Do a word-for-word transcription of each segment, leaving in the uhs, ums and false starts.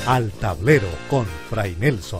Al Tablero con Fray Nelson.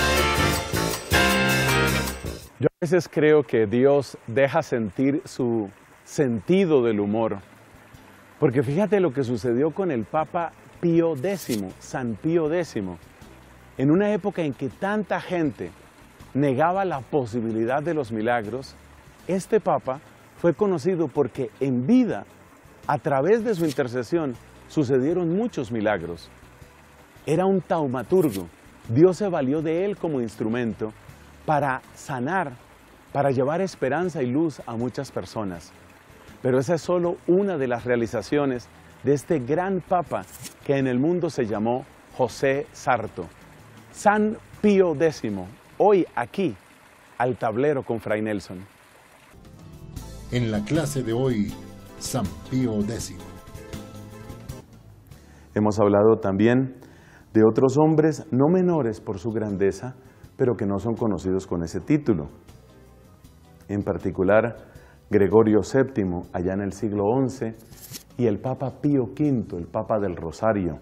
Yo a veces creo que Dios deja sentir su sentido del humor, porque fíjate lo que sucedió con el Papa Pío X, San Pío X, en una época en que tanta gente negaba la posibilidad de los milagros. Este Papa fue conocido porque en vida, a través de su intercesión, sucedieron muchos milagros. Era un taumaturgo. Dios se valió de él como instrumento para sanar, para llevar esperanza y luz a muchas personas. Pero esa es solo una de las realizaciones de este gran Papa que en el mundo se llamó José Sarto. San Pío X, hoy aquí, al tablero con Fray Nelson. En la clase de hoy, San Pío X. Hemos hablado también de otros hombres no menores por su grandeza, pero que no son conocidos con ese título. En particular, Gregorio séptimo, allá en el siglo once, y el Papa Pío quinto, el Papa del Rosario.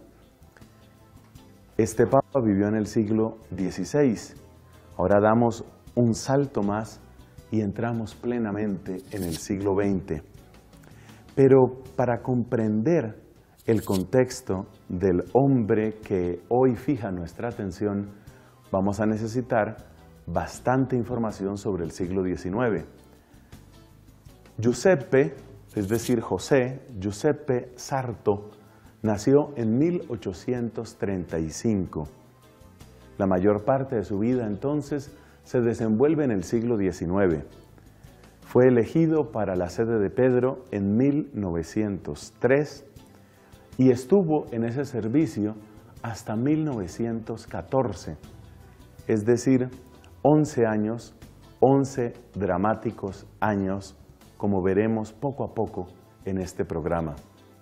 Este Papa vivió en el siglo dieciséis. Ahora damos un salto más y entramos plenamente en el siglo veinte. Pero para comprender el contexto del hombre que hoy fija nuestra atención, vamos a necesitar bastante información sobre el siglo diecinueve. Giuseppe, es decir, José, Giuseppe Sarto, nació en mil ochocientos treinta y cinco. La mayor parte de su vida entonces se desenvuelve en el siglo diecinueve. Fue elegido para la sede de Pedro en mil novecientos tres y estuvo en ese servicio hasta mil novecientos catorce, es decir, once años, once dramáticos años, como veremos poco a poco en este programa.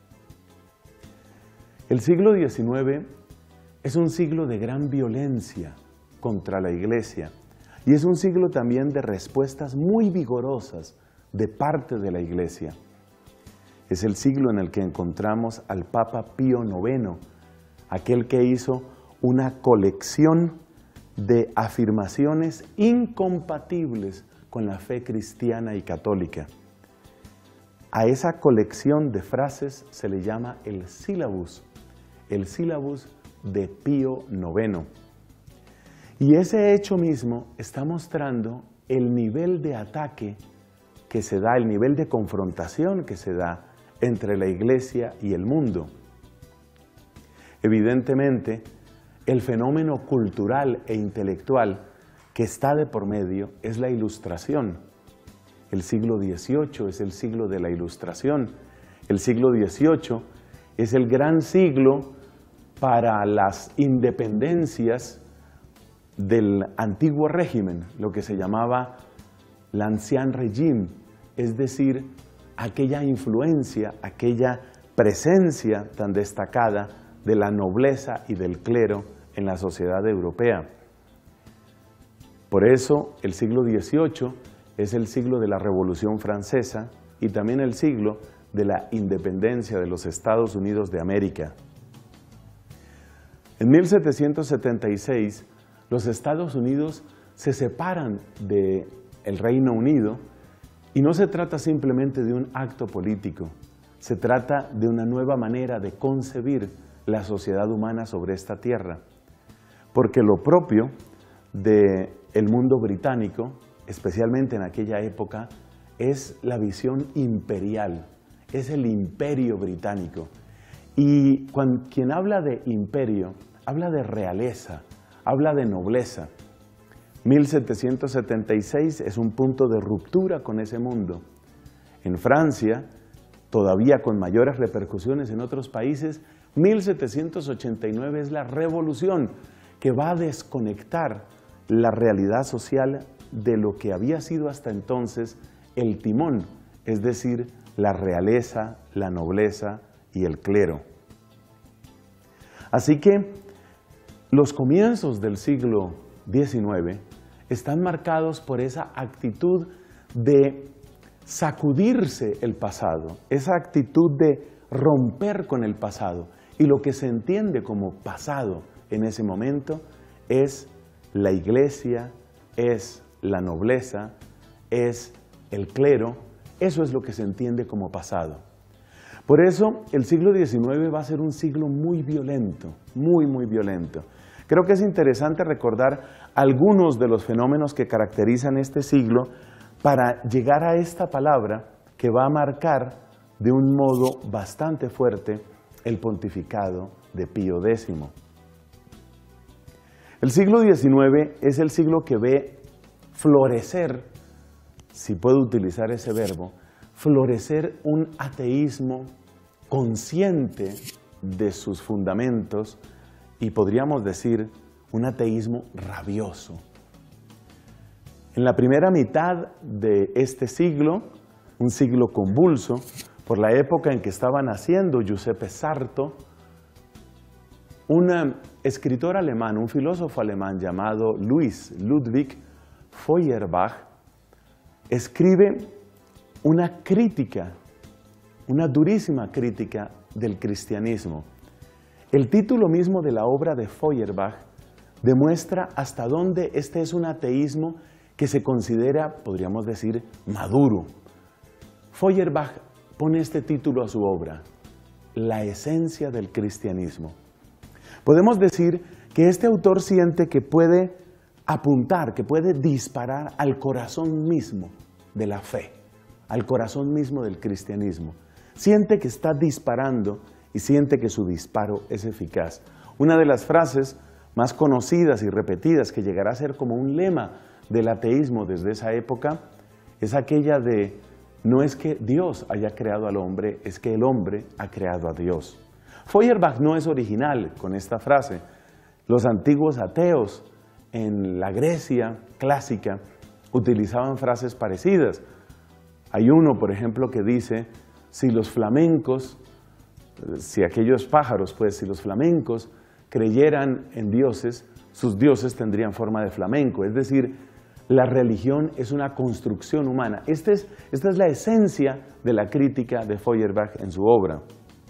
El siglo diecinueve es un siglo de gran violencia contra la Iglesia y es un siglo también de respuestas muy vigorosas de parte de la Iglesia. Es el siglo en el que encontramos al Papa Pío noveno, aquel que hizo una colección de afirmaciones incompatibles con la fe cristiana y católica. A esa colección de frases se le llama el sílabus, el sílabus de Pío noveno. Y ese hecho mismo está mostrando el nivel de ataque que se da, el nivel de confrontación que se da entre la Iglesia y el mundo. Evidentemente, el fenómeno cultural e intelectual que está de por medio es la Ilustración. El siglo dieciocho es el siglo de la Ilustración. El siglo dieciocho es el gran siglo para las independencias del antiguo régimen, lo que se llamaba l'Ancien Régime, es decir, aquella influencia, aquella presencia tan destacada de la nobleza y del clero en la sociedad europea. Por eso el siglo dieciocho es el siglo de la Revolución Francesa y también el siglo de la independencia de los Estados Unidos de América. En mil setecientos setenta y seis, los Estados Unidos se separan del Reino Unido y no se trata simplemente de un acto político, se trata de una nueva manera de concebir la sociedad humana sobre esta tierra, porque lo propio del mundo británico, especialmente en aquella época, es la visión imperial, es el imperio británico. Y cuando, quien habla de imperio, habla de realeza, habla de nobleza. mil setecientos setenta y seis es un punto de ruptura con ese mundo. En Francia, todavía con mayores repercusiones en otros países, mil setecientos ochenta y nueve es la revolución que va a desconectar la realidad social de lo que había sido hasta entonces el timón, es decir, la realeza, la nobleza y el clero. Así que los comienzos del siglo diecinueve están marcados por esa actitud de sacudirse el pasado, esa actitud de romper con el pasado y lo que se entiende como pasado en ese momento es la iglesia, es la nobleza, es el clero. Eso es lo que se entiende como pasado. Por eso el siglo diecinueve va a ser un siglo muy violento, muy, muy violento. Creo que es interesante recordar algunos de los fenómenos que caracterizan este siglo para llegar a esta palabra que va a marcar de un modo bastante fuerte el pontificado de Pío décimo. El siglo diecinueve es el siglo que ve florecer, si puedo utilizar ese verbo, florecer un ateísmo consciente de sus fundamentos y podríamos decir un ateísmo rabioso. En la primera mitad de este siglo, un siglo convulso, por la época en que estaba naciendo Giuseppe Sarto, un escritor alemán, un filósofo alemán llamado Louis Ludwig Feuerbach, escribe una crítica, una durísima crítica del cristianismo. El título mismo de la obra de Feuerbach demuestra hasta dónde este es un ateísmo que se considera, podríamos decir, maduro. Feuerbach pone este título a su obra, La esencia del cristianismo. Podemos decir que este autor siente que puede apuntar, que puede disparar al corazón mismo de la fe, al corazón mismo del cristianismo. Siente que está disparando y siente que su disparo es eficaz. Una de las frases más conocidas y repetidas que llegará a ser como un lema del ateísmo desde esa época es aquella de no es que Dios haya creado al hombre, es que el hombre ha creado a Dios. Feuerbach no es original con esta frase. Los antiguos ateos en la Grecia clásica utilizaban frases parecidas. Hay uno, por ejemplo, que dice, si los flamencos, si aquellos pájaros, pues, si los flamencos creyeran en dioses, sus dioses tendrían forma de flamenco. Es decir, la religión es una construcción humana. Esta es, esta es la esencia de la crítica de Feuerbach en su obra.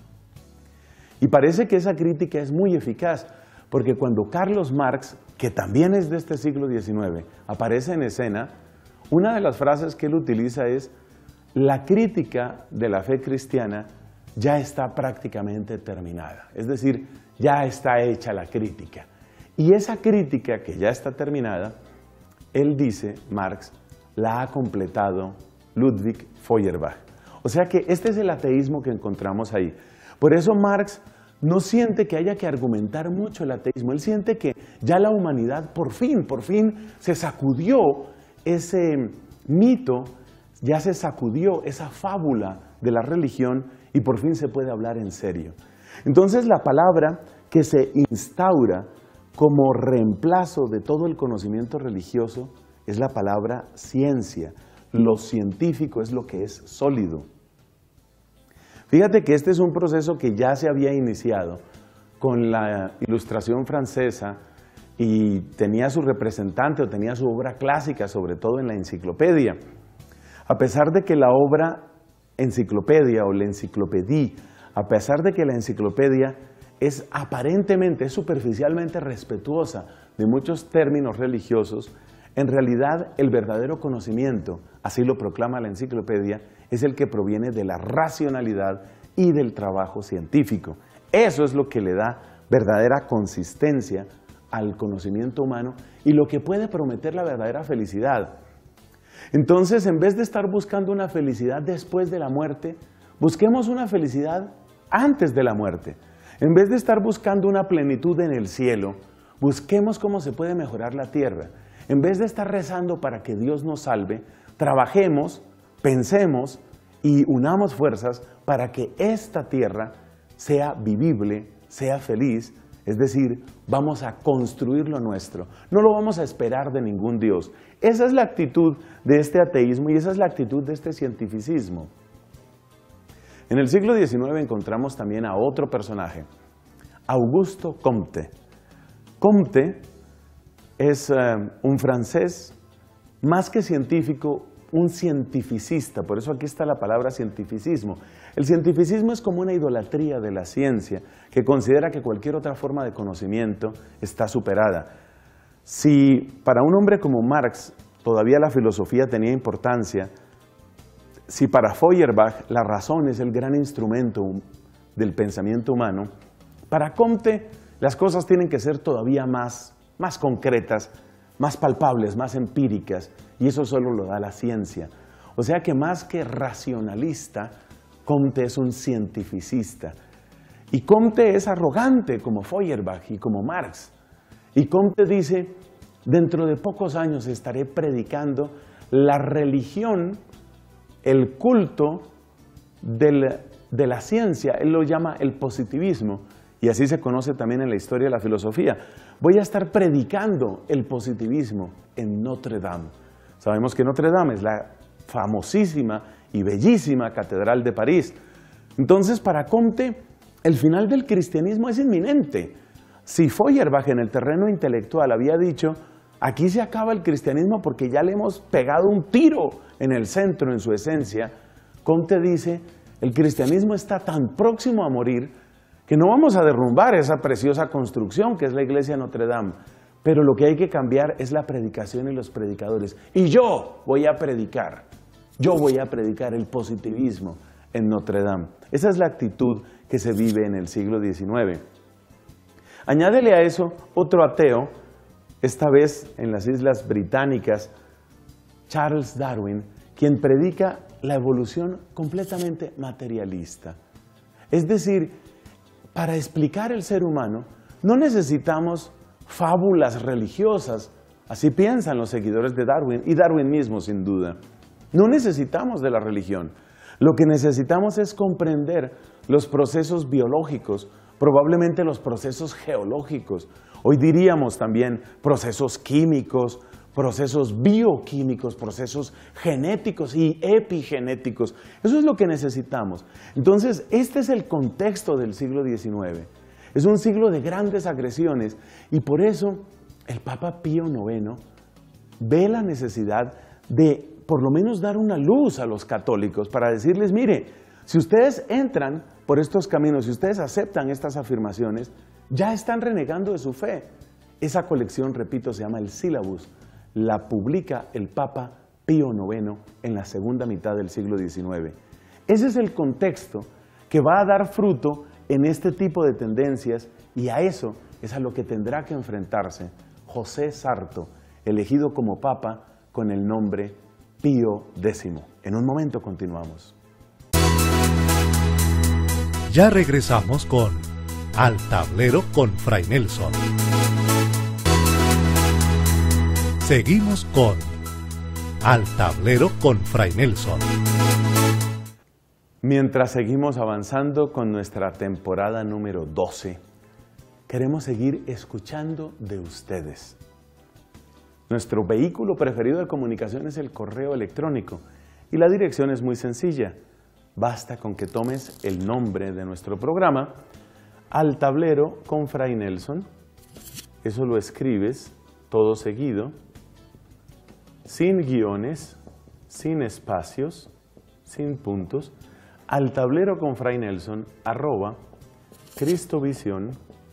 Y parece que esa crítica es muy eficaz, porque cuando Carlos Marx, que también es de este siglo diecinueve, aparece en escena, una de las frases que él utiliza es la crítica de la fe cristiana ya está prácticamente terminada. Es decir, ya está hecha la crítica. Y esa crítica que ya está terminada, él dice, Marx, la ha completado Ludwig Feuerbach. O sea que este es el ateísmo que encontramos ahí. Por eso Marx no siente que haya que argumentar mucho el ateísmo. Él siente que ya la humanidad por fin, por fin se sacudió ese mito, ya se sacudió esa fábula de la religión y por fin se puede hablar en serio. Entonces la palabra que se instaura como reemplazo de todo el conocimiento religioso es la palabra ciencia. Lo científico es lo que es sólido. Fíjate que este es un proceso que ya se había iniciado con la Ilustración francesa y tenía su representante o tenía su obra clásica, sobre todo en la enciclopedia. A pesar de que la obra enciclopedia o la enciclopédie, a pesar de que la enciclopedia es aparentemente, es superficialmente respetuosa de muchos términos religiosos, en realidad el verdadero conocimiento, así lo proclama la enciclopedia, es el que proviene de la racionalidad y del trabajo científico. Eso es lo que le da verdadera consistencia al conocimiento humano y lo que puede prometer la verdadera felicidad. Entonces, en vez de estar buscando una felicidad después de la muerte, busquemos una felicidad antes de la muerte. En vez de estar buscando una plenitud en el cielo, busquemos cómo se puede mejorar la tierra. En vez de estar rezando para que Dios nos salve, trabajemos, pensemos y unamos fuerzas para que esta tierra sea vivible, sea feliz. Es decir, vamos a construir lo nuestro. No lo vamos a esperar de ningún Dios. Esa es la actitud de este ateísmo y esa es la actitud de este cientificismo. En el siglo diecinueve encontramos también a otro personaje, Augusto Comte. Comte es uh, un francés, más que científico, un cientificista, por eso aquí está la palabra cientificismo. El cientificismo es como una idolatría de la ciencia que considera que cualquier otra forma de conocimiento está superada. Si para un hombre como Marx todavía la filosofía tenía importancia, si para Feuerbach la razón es el gran instrumento del pensamiento humano, para Comte las cosas tienen que ser todavía más, más concretas, más palpables, más empíricas, y eso solo lo da la ciencia. O sea que más que racionalista, Comte es un cientificista. Y Comte es arrogante como Feuerbach y como Marx. Y Comte dice, dentro de pocos años estaré predicando la religión, el culto del, de la ciencia. Él lo llama el positivismo, y así se conoce también en la historia de la filosofía. Voy a estar predicando el positivismo en Notre Dame. Sabemos que Notre Dame es la famosísima y bellísima catedral de París. Entonces, para Comte, el final del cristianismo es inminente. Si Feuerbach en el terreno intelectual había dicho, aquí se acaba el cristianismo porque ya le hemos pegado un tiro en el centro, en su esencia, Comte dice, el cristianismo está tan próximo a morir que no vamos a derrumbar esa preciosa construcción que es la iglesia de Notre Dame, pero lo que hay que cambiar es la predicación y los predicadores. Y yo voy a predicar, yo voy a predicar el positivismo en Notre Dame. Esa es la actitud que se vive en el siglo diecinueve. Añádele a eso otro ateo, esta vez en las Islas Británicas, Charles Darwin, quien predica la evolución completamente materialista. Es decir, para explicar el ser humano no necesitamos fábulas religiosas, así piensan los seguidores de Darwin, y Darwin mismo sin duda. No necesitamos de la religión, lo que necesitamos es comprender los procesos biológicos, probablemente los procesos geológicos, hoy diríamos también procesos químicos, procesos bioquímicos, procesos genéticos y epigenéticos. Eso es lo que necesitamos. Entonces, este es el contexto del siglo diecinueve. Es un siglo de grandes agresiones y por eso el Papa Pío noveno ve la necesidad de por lo menos dar una luz a los católicos para decirles, mire, si ustedes entran por estos caminos, si ustedes aceptan estas afirmaciones, ya están renegando de su fe. Esa colección, repito, se llama el Sílabus. La publica el Papa Pío noveno en la segunda mitad del siglo diecinueve. Ese es el contexto que va a dar fruto en este tipo de tendencias y a eso es a lo que tendrá que enfrentarse José Sarto, elegido como Papa con el nombre Pío décimo. En un momento continuamos. Ya regresamos con Al Tablero con Fray Nelson. Seguimos con Al Tablero con Fray Nelson. Mientras seguimos avanzando con nuestra temporada número doce, queremos seguir escuchando de ustedes. Nuestro vehículo preferido de comunicación es el correo electrónico y la dirección es muy sencilla. Basta con que tomes el nombre de nuestro programa, Al Tablero con Fray Nelson, eso lo escribes todo seguido, sin guiones, sin espacios, sin puntos, Al Tablero con Fray Nelson, arroba cristovisión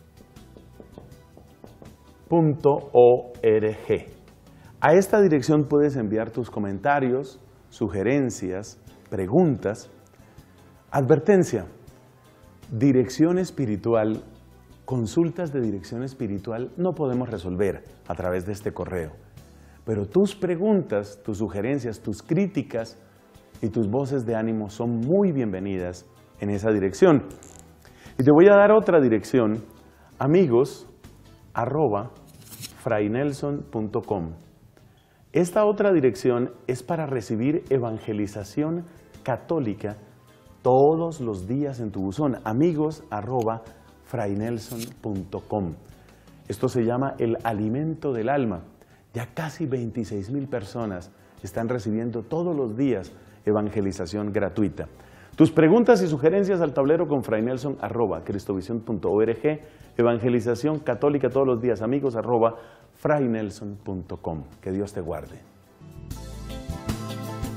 punto org. A esta dirección puedes enviar tus comentarios, sugerencias, preguntas. Advertencia, dirección espiritual, consultas de dirección espiritual no podemos resolver a través de este correo. Pero tus preguntas, tus sugerencias, tus críticas y tus voces de ánimo son muy bienvenidas en esa dirección. Y te voy a dar otra dirección, amigos arroba fraynelson punto com. Esta otra dirección es para recibir evangelización católica todos los días en tu buzón, amigos arroba fraynelson punto com. Esto se llama el alimento del alma. Ya casi veintiséis mil personas están recibiendo todos los días evangelización gratuita. Tus preguntas y sugerencias al tablero con Fray Nelson, arroba cristovisión punto org, evangelización católica todos los días, amigos, arroba fraynelson punto com. Que Dios te guarde.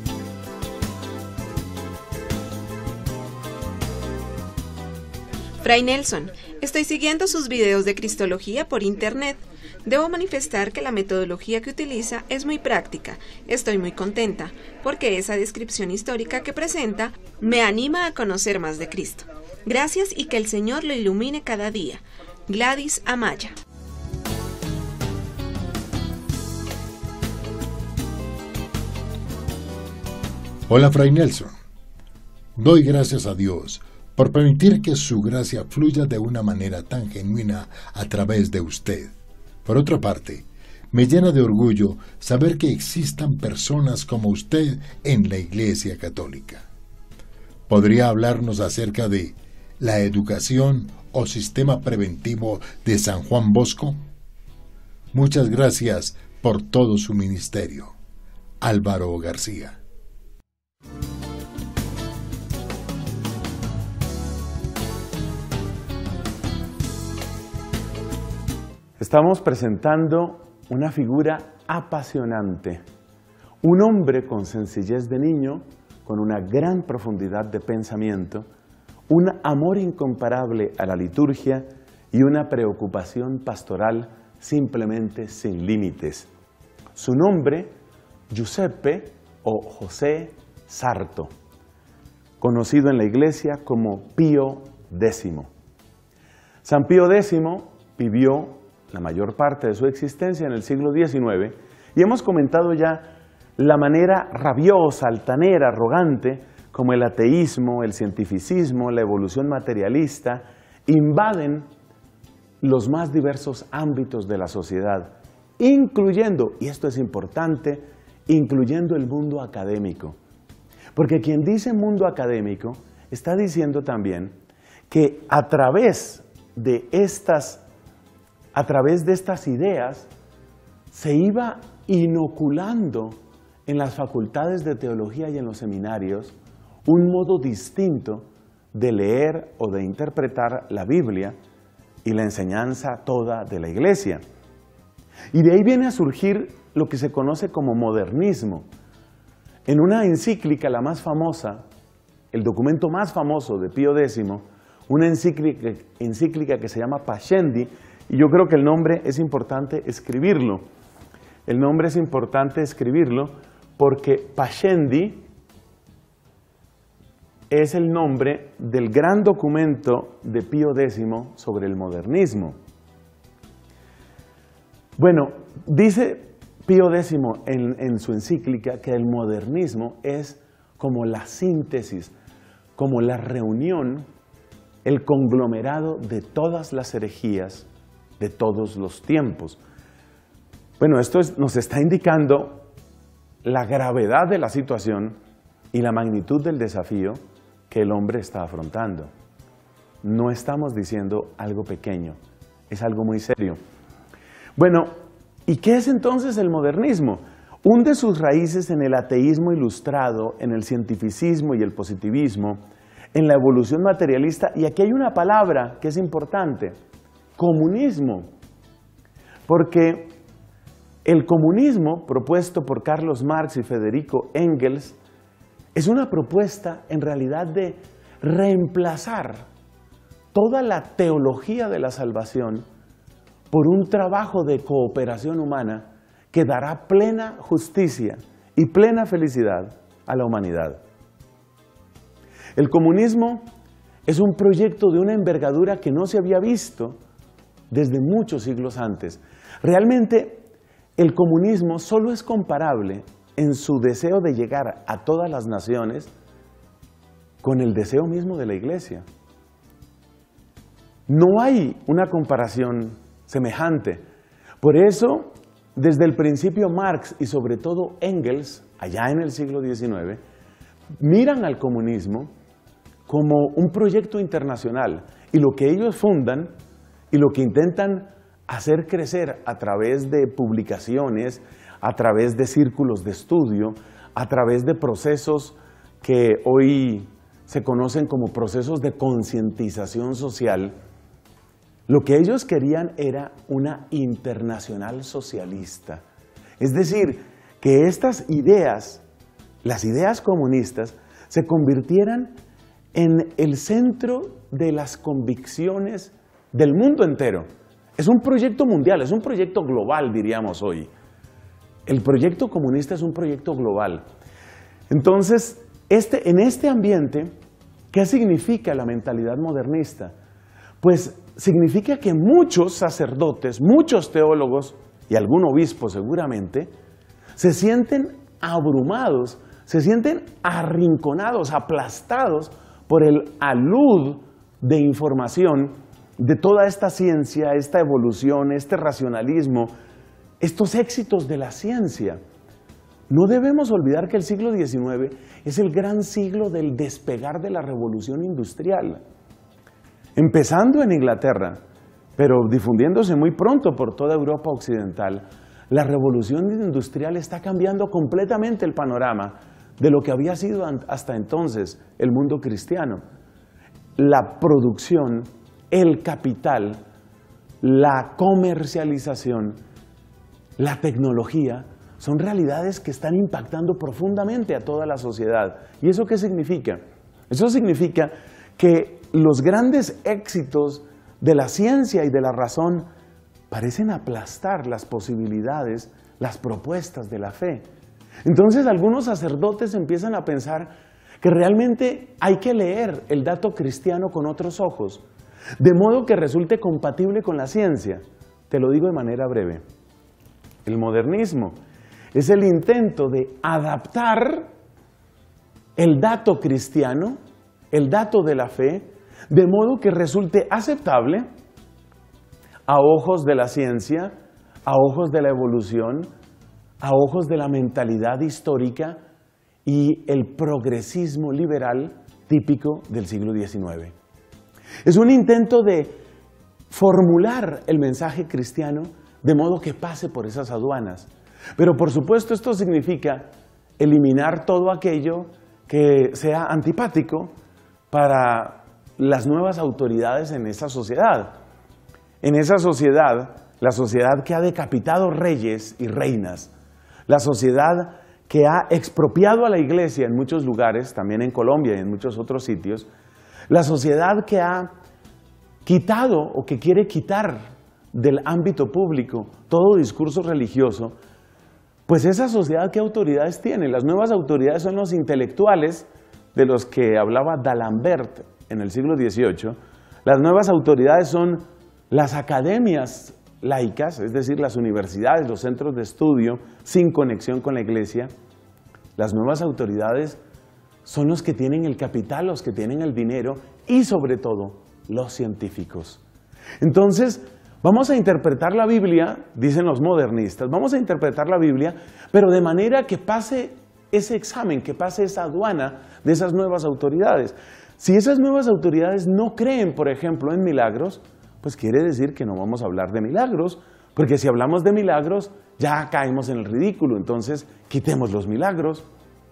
Fray Nelson, estoy siguiendo sus videos de cristología por internet. Debo manifestar que la metodología que utiliza es muy práctica. Estoy muy contenta, porque esa descripción histórica que presenta me anima a conocer más de Cristo. Gracias y que el Señor lo ilumine cada día. Gladys Amaya. Hola, Fray Nelson. Doy gracias a Dios por permitir que su gracia fluya de una manera tan genuina a través de usted. Por otra parte, me llena de orgullo saber que existan personas como usted en la Iglesia Católica. ¿Podría hablarnos acerca de la educación o sistema preventivo de San Juan Bosco? Muchas gracias por todo su ministerio. Álvaro García. Estamos presentando una figura apasionante, un hombre con sencillez de niño, con una gran profundidad de pensamiento, un amor incomparable a la liturgia y una preocupación pastoral simplemente sin límites. Su nombre, Giuseppe o José Sarto, conocido en la Iglesia como Pío décimo. San Pío décimo vivió la mayor parte de su existencia en el siglo diecinueve, y hemos comentado ya la manera rabiosa, altanera, arrogante, como el ateísmo, el cientificismo, la evolución materialista, invaden los más diversos ámbitos de la sociedad, incluyendo, y esto es importante, incluyendo el mundo académico. Porque quien dice mundo académico está diciendo también que a través de estas A través de estas ideas se iba inoculando en las facultades de teología y en los seminarios un modo distinto de leer o de interpretar la Biblia y la enseñanza toda de la Iglesia. Y de ahí viene a surgir lo que se conoce como modernismo. En una encíclica, la más famosa, el documento más famoso de Pío décimo, una encíclica, encíclica que se llama Pascendi, y yo creo que el nombre es importante escribirlo. El nombre es importante escribirlo porque Pascendi es el nombre del gran documento de Pío décimo sobre el modernismo. Bueno, dice Pío décimo en, en su encíclica que el modernismo es como la síntesis, como la reunión, el conglomerado de todas las herejías de todos los tiempos. Bueno, esto es, nos está indicando la gravedad de la situación y la magnitud del desafío que el hombre está afrontando. No estamos diciendo algo pequeño, es algo muy serio. Bueno, ¿y qué es entonces el modernismo? Hunde sus raíces en el ateísmo ilustrado, en el cientificismo y el positivismo, en la evolución materialista, y aquí hay una palabra que es importante: comunismo, porque el comunismo propuesto por Carlos Marx y Federico Engels es una propuesta en realidad de reemplazar toda la teología de la salvación por un trabajo de cooperación humana que dará plena justicia y plena felicidad a la humanidad. El comunismo es un proyecto de una envergadura que no se había visto desde muchos siglos antes. Realmente, el comunismo solo es comparable en su deseo de llegar a todas las naciones con el deseo mismo de la Iglesia. No hay una comparación semejante. Por eso, desde el principio Marx y sobre todo Engels, allá en el siglo diecinueve, miran al comunismo como un proyecto internacional, y lo que ellos fundan y lo que intentan hacer crecer a través de publicaciones, a través de círculos de estudio, a través de procesos que hoy se conocen como procesos de concientización social, lo que ellos querían era una internacional socialista. Es decir, que estas ideas, las ideas comunistas, se convirtieran en el centro de las convicciones del mundo entero. Es un proyecto mundial, es un proyecto global, diríamos hoy. El proyecto comunista es un proyecto global. Entonces, este, en este ambiente, ¿qué significa la mentalidad modernista? Pues significa que muchos sacerdotes, muchos teólogos y algún obispo seguramente, se sienten abrumados, se sienten arrinconados, aplastados por el alud de información de toda esta ciencia, esta evolución, este racionalismo, estos éxitos de la ciencia. No debemos olvidar que el siglo diecinueve es el gran siglo del despegar de la revolución industrial. Empezando en Inglaterra, pero difundiéndose muy pronto por toda Europa occidental, la revolución industrial está cambiando completamente el panorama de lo que había sido hasta entonces el mundo cristiano. La producción, el capital, la comercialización, la tecnología, son realidades que están impactando profundamente a toda la sociedad. ¿Y eso qué significa? Eso significa que los grandes éxitos de la ciencia y de la razón parecen aplastar las posibilidades, las propuestas de la fe. Entonces algunos sacerdotes empiezan a pensar que realmente hay que leer el dato cristiano con otros ojos, de modo que resulte compatible con la ciencia. Te lo digo de manera breve. El modernismo es el intento de adaptar el dato cristiano, el dato de la fe, de modo que resulte aceptable a ojos de la ciencia, a ojos de la evolución, a ojos de la mentalidad histórica y el progresismo liberal típico del siglo diecinueve. Es un intento de formular el mensaje cristiano de modo que pase por esas aduanas. Pero por supuesto esto significa eliminar todo aquello que sea antipático para las nuevas autoridades en esa sociedad. En esa sociedad, la sociedad que ha decapitado reyes y reinas, la sociedad que ha expropiado a la iglesia en muchos lugares, también en Colombia y en muchos otros sitios, la sociedad que ha quitado o que quiere quitar del ámbito público todo discurso religioso, pues esa sociedad, ¿qué autoridades tiene? Las nuevas autoridades son los intelectuales de los que hablaba D'Alembert en el siglo dieciocho. Las nuevas autoridades son las academias laicas, es decir, las universidades, los centros de estudio sin conexión con la iglesia. Las nuevas autoridades son los que tienen el capital, los que tienen el dinero y sobre todo los científicos. Entonces, vamos a interpretar la Biblia, dicen los modernistas, vamos a interpretar la Biblia, pero de manera que pase ese examen, que pase esa aduana de esas nuevas autoridades. Si esas nuevas autoridades no creen, por ejemplo, en milagros, pues quiere decir que no vamos a hablar de milagros, porque si hablamos de milagros, ya caemos en el ridículo, entonces quitemos los milagros.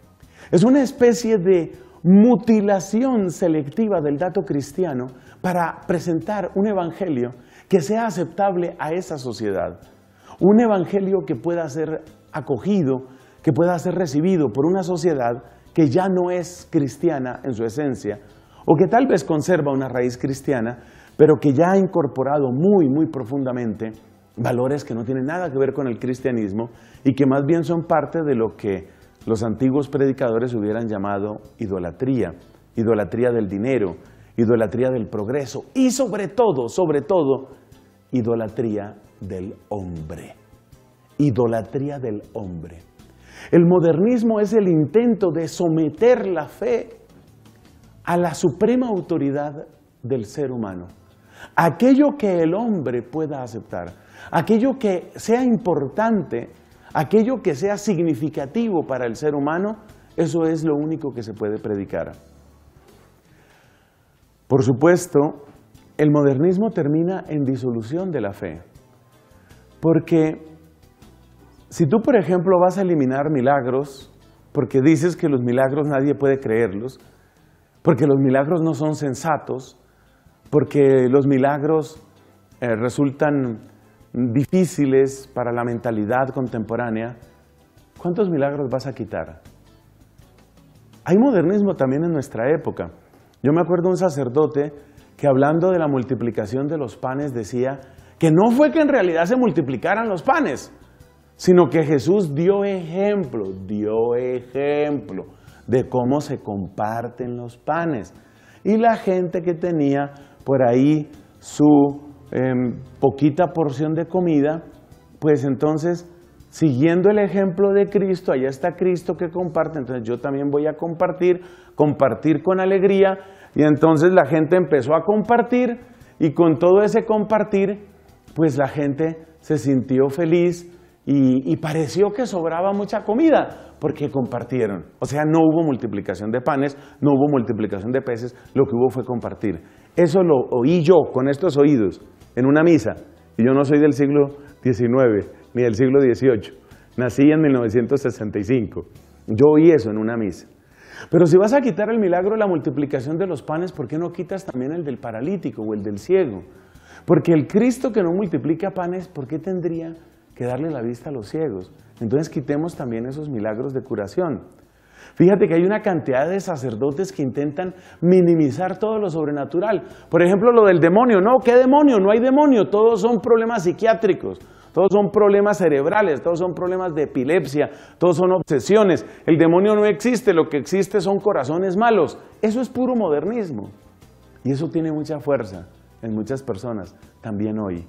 Es una especie de mutilación selectiva del dato cristiano para presentar un evangelio que sea aceptable a esa sociedad. Un evangelio que pueda ser acogido, que pueda ser recibido por una sociedad que ya no es cristiana en su esencia, o que tal vez conserva una raíz cristiana, pero que ya ha incorporado muy, muy profundamente valores que no tienen nada que ver con el cristianismo y que más bien son parte de lo que los antiguos predicadores hubieran llamado idolatría, idolatría del dinero, idolatría del progreso y sobre todo, sobre todo, idolatría del hombre. Idolatría del hombre. El modernismo es el intento de someter la fe a la suprema autoridad del ser humano. Aquello que el hombre pueda aceptar, aquello que sea importante, aquello que sea significativo para el ser humano, eso es lo único que se puede predicar. Por supuesto, el modernismo termina en disolución de la fe, porque si tú, por ejemplo, vas a eliminar milagros, porque dices que los milagros nadie puede creerlos, porque los milagros no son sensatos, porque los milagros eh, resultan difíciles para la mentalidad contemporánea, ¿cuántos milagros vas a quitar? Hay modernismo también en nuestra época. Yo me acuerdo de un sacerdote que hablando de la multiplicación de los panes decía que no fue que en realidad se multiplicaran los panes, sino que Jesús dio ejemplo, dio ejemplo de cómo se comparten los panes. Y la gente que tenía por ahí su eh, poquita porción de comida, pues entonces, siguiendo el ejemplo de Cristo, allá está Cristo que comparte, entonces yo también voy a compartir, compartir con alegría, y entonces la gente empezó a compartir, y con todo ese compartir, pues la gente se sintió feliz, y, y pareció que sobraba mucha comida, porque compartieron. O sea, no hubo multiplicación de panes, no hubo multiplicación de peces, lo que hubo fue compartir. Eso lo oí yo con estos oídos en una misa, y yo no soy del siglo diecinueve ni del siglo dieciocho, nací en mil novecientos sesenta y cinco, yo oí eso en una misa. Pero si vas a quitar el milagro de la multiplicación de los panes, ¿por qué no quitas también el del paralítico o el del ciego? Porque el Cristo que no multiplica panes, ¿por qué tendría que darle la vista a los ciegos? Entonces quitemos también esos milagros de curación. Fíjate que hay una cantidad de sacerdotes que intentan minimizar todo lo sobrenatural. Por ejemplo, lo del demonio. No, ¿qué demonio? No hay demonio. Todos son problemas psiquiátricos. Todos son problemas cerebrales. Todos son problemas de epilepsia. Todos son obsesiones. El demonio no existe. Lo que existe son corazones malos. Eso es puro modernismo. Y eso tiene mucha fuerza en muchas personas, también hoy.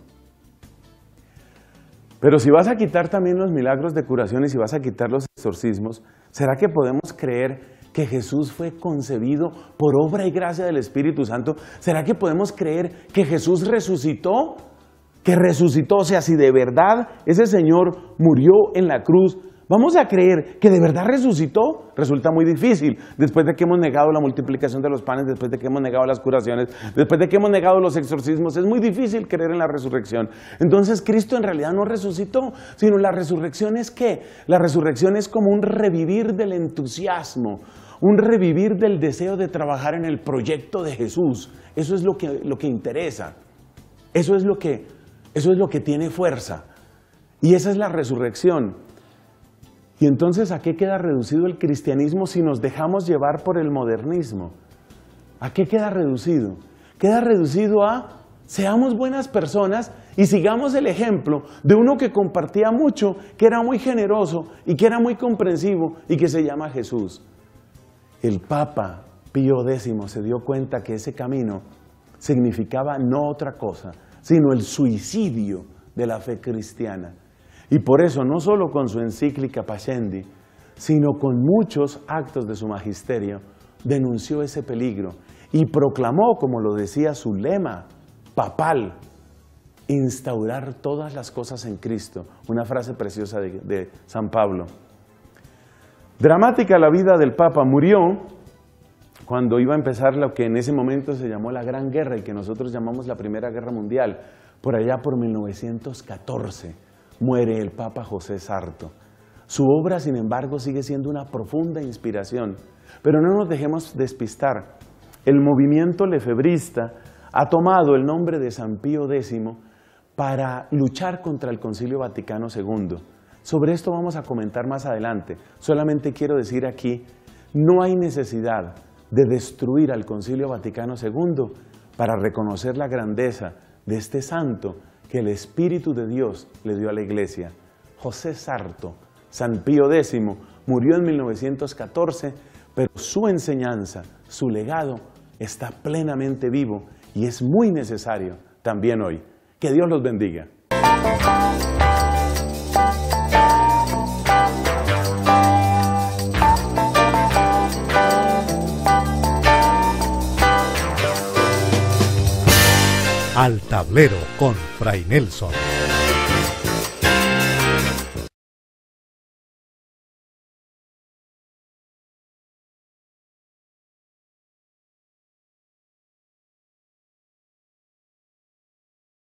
Pero si vas a quitar también los milagros de curación y si vas a quitar los exorcismos, ¿será que podemos creer que Jesús fue concebido por obra y gracia del Espíritu Santo? ¿Será que podemos creer que Jesús resucitó? Que resucitó, o sea, si de verdad ese Señor murió en la cruz, ¿vamos a creer que de verdad resucitó? Resulta muy difícil, después de que hemos negado la multiplicación de los panes, después de que hemos negado las curaciones, después de que hemos negado los exorcismos, es muy difícil creer en la resurrección. Entonces Cristo en realidad no resucitó, sino la resurrección es ¿qué? La resurrección es como un revivir del entusiasmo, un revivir del deseo de trabajar en el proyecto de Jesús. Eso es lo que, lo que interesa, eso es lo que, eso es lo que tiene fuerza, y esa es la resurrección. Y entonces, ¿a qué queda reducido el cristianismo si nos dejamos llevar por el modernismo? ¿A qué queda reducido? Queda reducido a seamos buenas personas y sigamos el ejemplo de uno que compartía mucho, que era muy generoso y que era muy comprensivo y que se llama Jesús. El Papa Pío décimo se dio cuenta que ese camino significaba no otra cosa, sino el suicidio de la fe cristiana. Y por eso, no solo con su encíclica Pascendi, sino con muchos actos de su magisterio, denunció ese peligro y proclamó, como lo decía su lema papal, instaurar todas las cosas en Cristo. Una frase preciosa de, de San Pablo. Dramática la vida del Papa. Murió cuando iba a empezar lo que en ese momento se llamó la Gran Guerra y que nosotros llamamos la Primera Guerra Mundial, por allá por mil novecientos catorce. Muere el Papa José Sarto. Su obra, sin embargo, sigue siendo una profunda inspiración. Pero no nos dejemos despistar. El movimiento lefebrista ha tomado el nombre de San Pío décimo para luchar contra el Concilio Vaticano segundo. Sobre esto vamos a comentar más adelante. Solamente quiero decir aquí, no hay necesidad de destruir al Concilio Vaticano segundo para reconocer la grandeza de este santo que el Espíritu de Dios le dio a la Iglesia. José Sarto, San Pío décimo, murió en mil novecientos catorce, pero su enseñanza, su legado, está plenamente vivo y es muy necesario también hoy. Que Dios los bendiga. Al tablero con Fray Nelson.